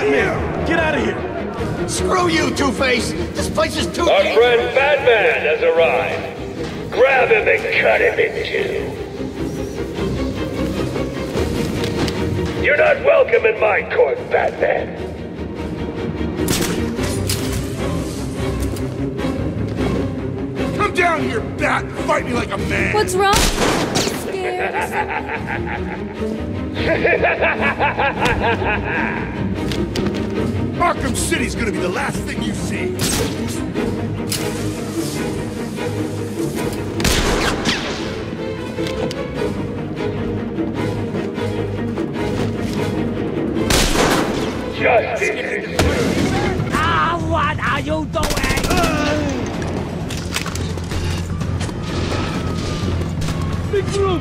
Batman, get out of here! Screw you, Two-Face! This place is too... Our friend Batman has arrived. Grab him and cut him in two. You're not welcome in my court, Batman. Come down here, Bat! Fight me like a man! What's wrong? Scared. Arkham City's gonna be the last thing you see! Justice! What are you doing? Big group!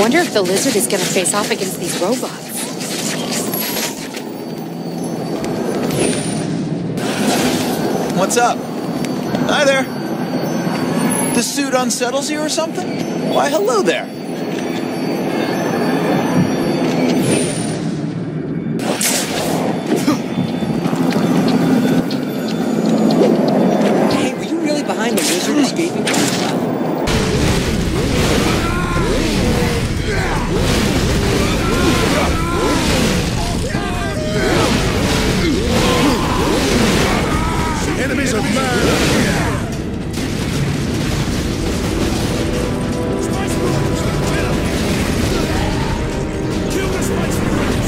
wonder if the lizard is gonna face off against these robots. What's up? Hi there. The suit unsettles you or something? Why, hello there. Hey, were you really behind the lizard escaping from the cloud? Enemies of man! Spice Ruins! Kill them! Kill the Spice Ruins!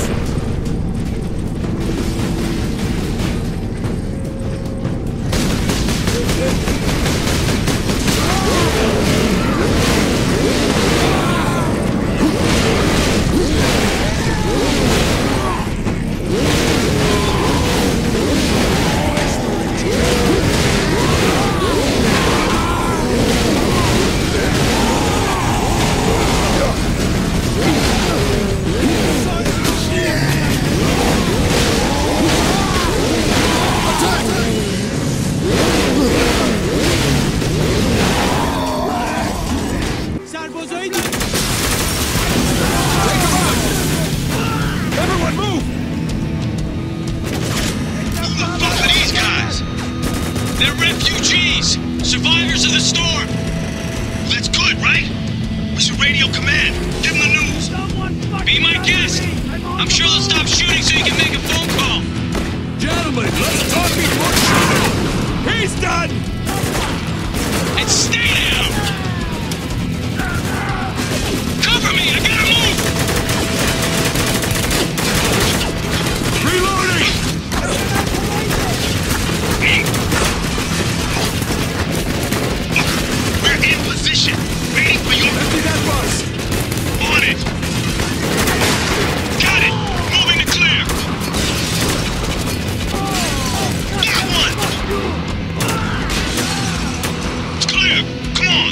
Everyone move! Who the fuck are these guys? They're refugees! Survivors of the storm! That's good, right? We should radio command. Give them the news. Be my guest. I'm sure they'll stop shooting so you can make a phone call. Gentlemen, let's talk before shooting! He's done! And stay down! Cover me! I gotta move! Reloading! We're in position. Waiting for you. Empty that bus! On it! Got it! Moving to clear! Got one! It's clear! Come on!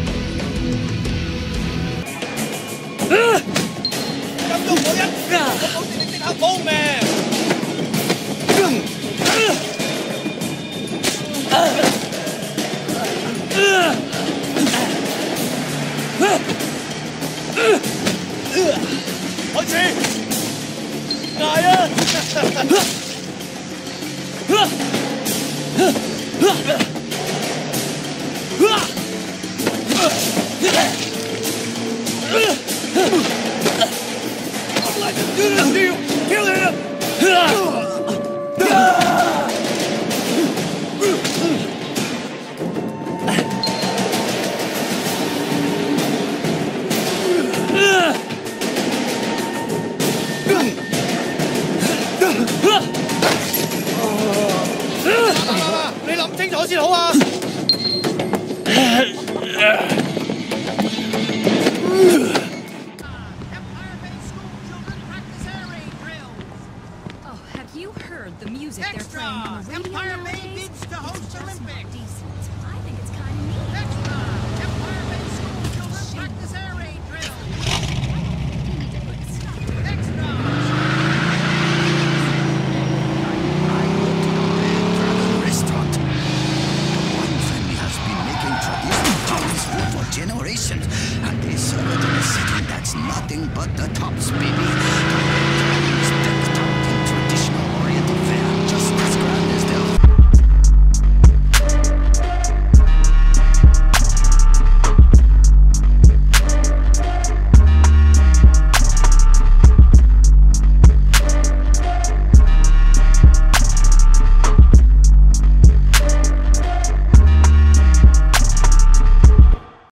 Oh, have you heard the music they're playing on the radio Empire Bay nowadays? bids to host It's just not Olympics. decent. I think it's kind of neat. Extra! Empire Bay school children practice air raid drills. Extra! Restaurant. One family has been making traditional Chinese food for generations, and they serve it in a setting that's nothing but the tops, baby.